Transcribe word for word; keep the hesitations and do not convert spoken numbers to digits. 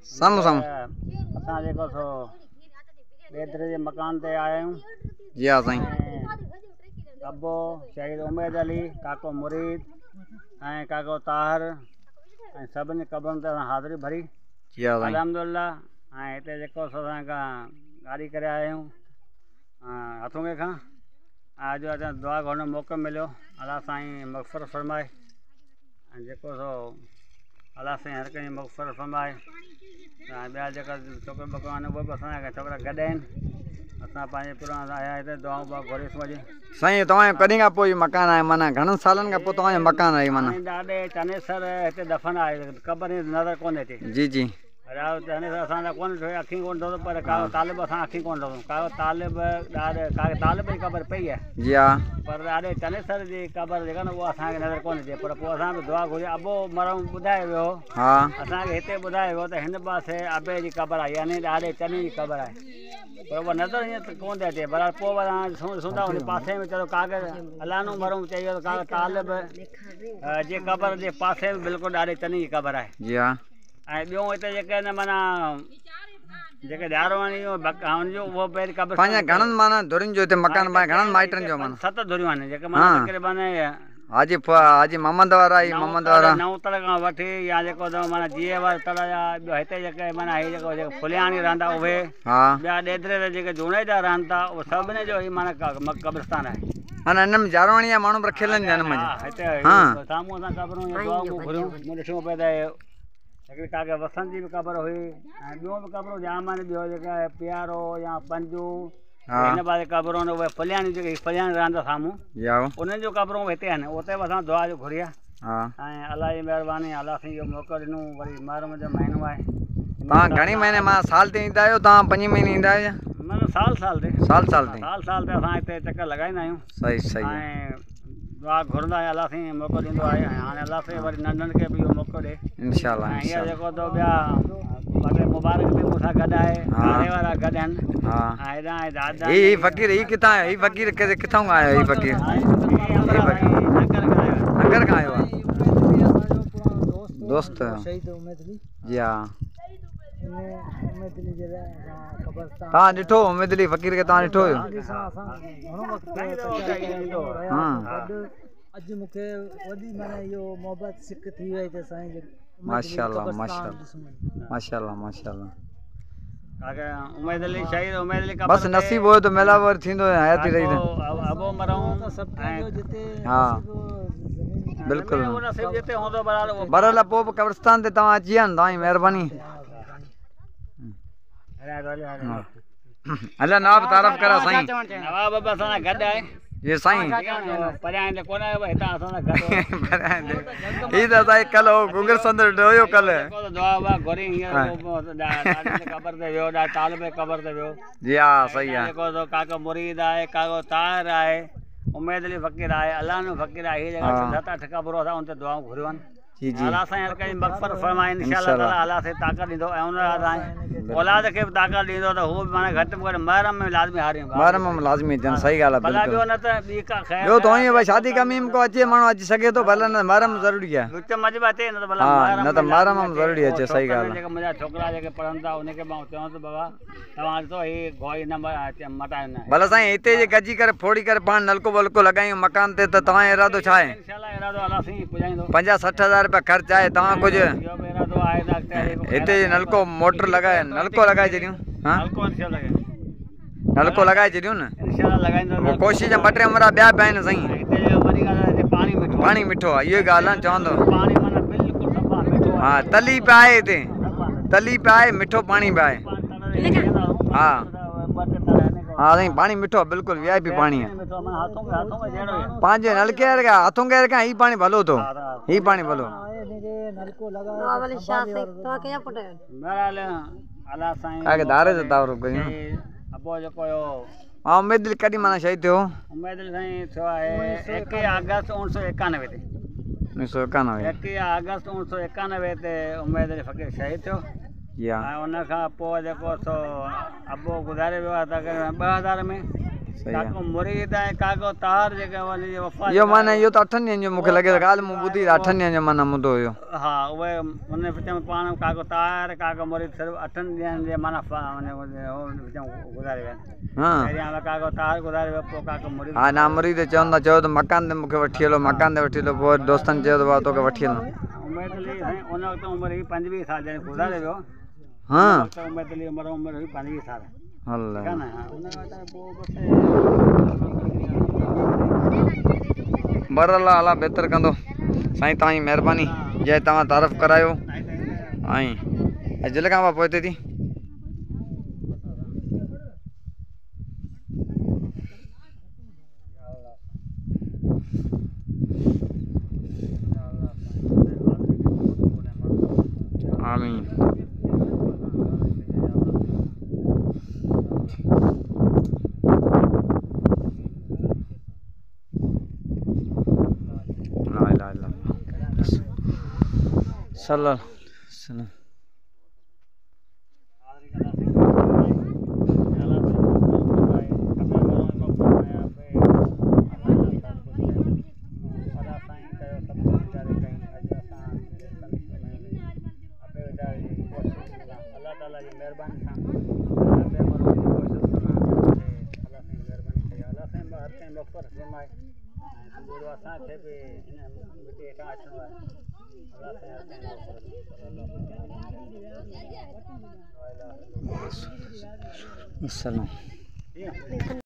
साम्हूं साम्हूं असां जेको सो ॾेदरे जे मकान ते आया आहियूं। जी हा साईं। अबो शहीद उमैद अली, काको मुरीद ऐं काको ताहिर ऐं सभिनी क़बरुनि ते असां हाज़िरी भरी। जी हा साईं। अल्हम्दुलिल्लाह। ऐं हिते जेको सो असां खां गाड़ी करे आया आहियूं हथुंगे खां। अॼु असां दुआ करण जो मौक़ो मिलियो। अलाह साईं मग़फ़िरत फ़रमाए ऐं जेको सो अलाह साईं हर कंहिंजी मग़फ़िरत फ़रमाए। ऐं ॿिया जेका छोकिरा ॿोकिरा आहिनि उहे बि असांजा छोकिरा गॾु आहिनि। असां पंहिंजे पुराणा आया हिते दुआऊं बुआ घुरीसूं अॼु। साईं तव्हांजो कॾहिं खां पोइ मकान आहे माना घणनि सालनि खां पोइ तव्हांजो मकान आहे माना? ॾाढे चनेसर हिते दफ़न आहे, क़बर नज़र कोन्हे हिते। जी जी असांजा कोन अखी कोन अथव पर का तालिब असां अखी कोन अथव। का तालिब ॾाढे का तालिब जी क़बर पई आहे। जी हा। पर ॾाढे चनेसर जी क़बर जेका न उहा असांखे नज़र कोन अचे। पर पोइ असां बि दुआ घुरी अबो मरहूम ॿुधाए वियो। हा असांखे हिते ॿुधाए वियो त हिन पासे अबे जी क़बर आहे, यानी ॾाढे चने जी क़बर आहे। पर उहा नज़र ईअं कोन थी अचे। पर पोइ वरी सुंदा हुन पासे में चलो काग़र अलानो मरहूम चई वियो त का तालिब जे क़बर जे पासे में बिल्कुलु ॾाढे चने जी क़बर आहे। जी हा। ऐं ॿियूं हिते जेके आहिनि माना जेके ॾियारवाणी जो उहो पहिरीं क़बर पंहिंजा घणनि माना धुरियुनि जो हिते मकान पंहिंजे घणनि माइटनि जो माना? सत धुरियूं आहिनि जेके माना तक़रीबन हाजी हाजी मोहम्मद वारा मोहम्मद वारा नव तल खां वठी या जेको अथव माना जीए वारा तल जा ॿियो हिते जेके माना हीअ जेको जेको फुलियाणी रहंदा उहे ॿिया ॾेदरे ते जेके जूने जा रहनि था उहे सभिनी जो ई माना क़ब्रिस्तान आहे। माना हिन में जारवाणी जा माण्हू रखियल आहिनि हिन में? हिते साम्हूं असां क़बरूं दुआऊं घुरियूं मूं ॾिठियूं पिए त हिकिड़ी काके वसंत जी बि क़बर हुई ऐं ॿियूं बि क़बरूं जाम आहिनि। ॿियो जेका प्यारो या पंजू हिन पासे क़बरूं आहिनि उहे फलियाणी जेके फलियाणी रहंदा साम्हूं उन्हनि जूं क़बरूं हिते आहिनि। उते बि असां दुआ जो घुरी आहे। ऐं अलाह जी महिरबानी अलाह साईं जो मौक़ो ॾिनो वरी मुहर्रम जो महीनो आहे। तव्हां घणे महीने मां साल ते ईंदा आहियो? तव्हां पंजे महीने ईंदा आहियो? माना साल साल ते साल साल ते साल साल ते असां हिते चकर लॻाईंदा आहियूं। सही सही। ऐं दुआ घुरंदा आहियूं अलाह साईं मौक़ो ॾींदो आहे। ऐं हाणे अलाह साईं वरी नंढनि खे बि इहो मौक़ो ॾिए इंशाअल्लाह। ऐं हीअ जेको तो ॿिया वॾे मुबारक बि मूंसां गॾु आहे, हाणे वारा गॾु आहिनि। हा हेॾां ऐं दादा ही फ़क़ीर ही किथां ही फ़क़ीर किथां खां आयो? ही फ़क़ीर नगर खां आयो आहे दोस्त? जी हा। तव्हां ॾिठो उमेद अली फ़क़ीर खे? तव्हां ॾिठो हुयो? अॼु मूंखे वॾी माना इहो मोहबत सिक थी वई त साईं माशाअल्लाह माशाअल्लाह माशाअल्लाह माशाअल्लाह। उमेद अली शहीद उमेद अली बस नसीब हो तो मेला वर थींदो हयाती रही अबो मरहूम हा बिल्कुलु बरल पोइ बि कब्रिस्तान ते तव्हां अची विया न तव्हांजी महिरबानी। अल्लाह नवाब तारीफ़ करा साईं। नवाब बि असां सां गॾु आहे। जी साईं। परियां हिते कोन आयो हितां असां सां गॾु ही त असांखे कल्ह गुगर संदर हुयो कल्ह दुआ वुआ घुरी हींअर क़बर ते वियो तालिब क़बर ते वियो। जी हा सही आहे। जेको काको मुरीद आहे काको ताहिर आहे उमेद अली फ़क़ीर आहे अलानो फ़क़ीर आहे। हीअ जॻह सत अठ क़बरूं असां उन ते दुआऊं घुरियूं आहिनि। जी जी अलाह साईं हर कंहिंजी मग़फ़िरत फ़रमाए इंशाअल्लाह ताला अलाह साईं ताक़त ॾींदो ऐं उन औलाद खे बि ताक़त ॾींदो त हू बि माना घटि में घटि मुहर्रम में लाज़मी हारियूं मुहर्रम में लाज़मी अचनि। सही ॻाल्हि आहे भला ॿियो न त ॿी का ख़ैर ॿियो त ईअं भई शादी कमीम को अचे माण्हू अची सघे थो भले न मुहर्रम ज़रूरी आहे। विच मज़ बि अचे न त भला न त मुहर्रम में ज़रूरी अचे। सही ॻाल्हि आहे। जेके मुंहिंजा छोकिरा जेके पढ़नि था उनखे मां चवां थो बाबा तव्हां ॾिसो हीअ गोई न मटायो न भला साईं हिते जे गॾिजी करे फोड़ी करे पाण नलको वलको लॻायूं मकान ते त तव्हांजो इरादो छा आहे? इंशाअल्लाह इरादो अलाह साईं पुॼाईंदो। पंजाह सठि हज़ार रुपया ख़र्चु आहे तव्हां कुझु हिते नलको मोटर लॻाए नलको लॻाए छॾियूं? नलको लॻाए छॾियूं न कोशिशि ॿ टे उमिरि ॿिया बि आहिनि साईं। पाणी मिठो आहे इहो ॻाल्हि आहे चवंदो हा तली पिया आहे हिते तली पिया आहे मिठो पाणी बि आहे। हा हा साईं पाणी मिठो बिल्कुलु वी आई पी पाणी आहे पंहिंजे नलके हथों के खां ही पाणी भलो थो ही पाणी भलो। धारे जो तावरो कयूं हा उमेद अली कॾहिं माना शहीद थियो? उमेद अली साईं थियो आहे एकवीह अगस्त उणिवीह सौ एकानवे ते उणिवीह सौ एकानवे एकवीह अगस्त उणिवीह सौ एकानवे ते उमेद अली फ़क़ीर शहीद थियो। ऐं उन खां पोइ जेको सो अबो गुज़ारे वियो आहे तक़रीबन ॿ हज़ार में सही है काको मुरीद है काको तार जेके वाली वफा यो माने यो तो अठन ॾींहंनि जो मूंखे लॻे थो ॻाल्हि मूं ॿुधी अठन ॾींहंनि जो माना मुदो हुयो हा उहे उन विच में पाण काको तार काको मुरीद सिर्फ़ु अठनि ॾींहंनि जे माना माने विच में गुज़ारे विया हाँ पहिरियां काको तार गुज़ारे वियो पोइ काको मुरीद हा ना मुरीद चवंदा चयो त मकान ते मूंखे वठी हलो मकान ते वठी हलो पोइ दोस्तनि चयो त भाउ तोखे वठी हलो उमिरि अली साईं उन वक़्तु उमिरि हुई पंजवीह साल जॾहिं गुज़ारे वियो हाँ उमिरि अली उमिरि उमिरि हुई पंजवीह साल अल्लाह ठीकु आहे न उन वक़्तु पोइ बसि बर अल्लाह अला बहितर कंदो साईं तव्हांजी महिरबानी जंहिं तव्हां तारीफ़ करायो ऐं जिले खां पोइ हिते थी आमीन ला इलाहा इल्लल्लाह सल्लल्लाहु अलैहि वसल्लम अल्लाह ताला जी महिरबानी सां अल्लाह साईं हर कंहिं मफ़र फरमाए ऐं असांखे बि हिन मिटी हेठां अचिणो आहे अल्लाह साईं हर कंहिं मफ़र सल्लल्लाहु अलैहि वसल्लम